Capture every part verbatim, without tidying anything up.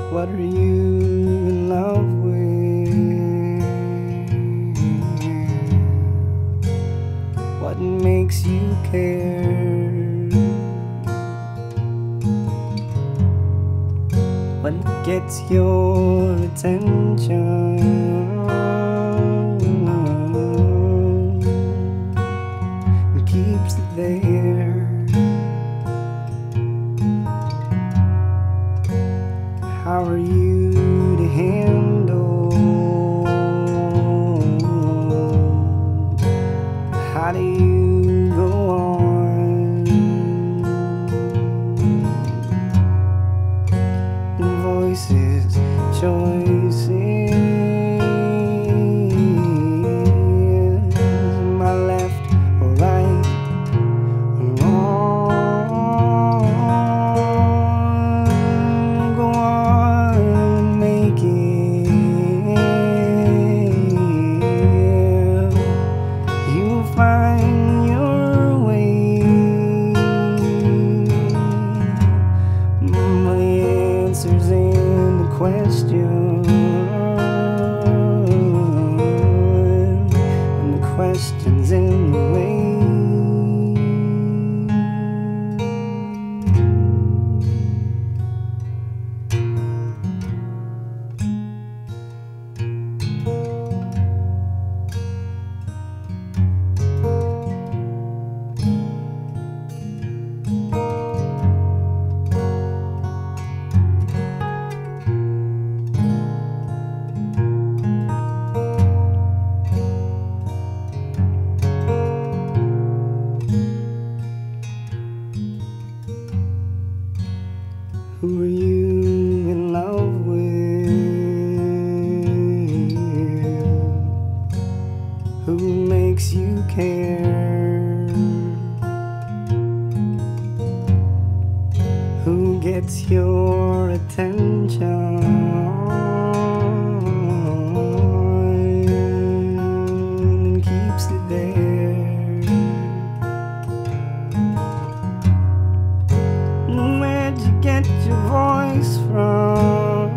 What are you in love with? What makes you care? What gets your attention? And keeps it there. How are you to handle? How do you go on? Voices, choices, am I left or right or wrong? Go on, make it. You'll find your way. My answers in the question, and the question's in the way. Who are you in love with? Who makes you care? Who gets your attention? And keeps it there. Where'd you get your voice from?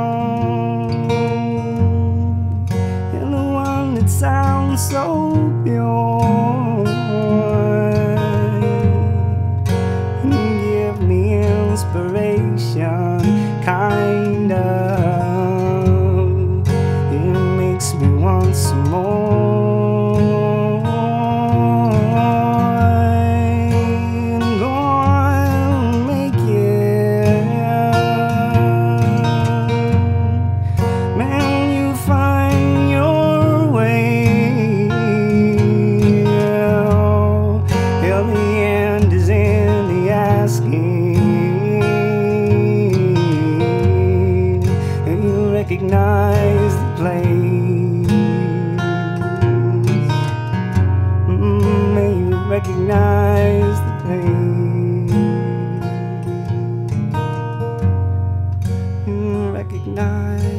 And the one that sounds so pure. Give me inspiration, kind of. It makes me want some more. Recognize the place. Mm, may you recognize the place. Mm, recognize